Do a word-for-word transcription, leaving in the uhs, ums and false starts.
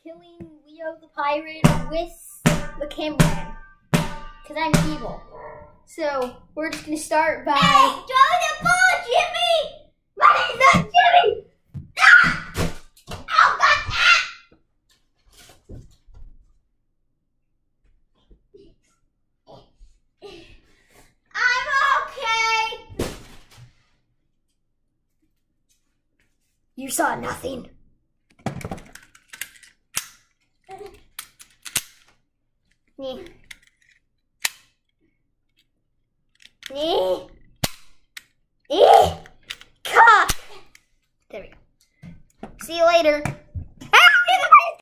killing Leo the pirate with the cameraman. Because I'm evil. So, we're just going to start by... Hey, throw the ball, Jimmy! My name's not Jimmy! Ah! Oh, God! Ah! I'm okay! You saw nothing. Nee. Nee. Nee. Cock. There we go. See you later.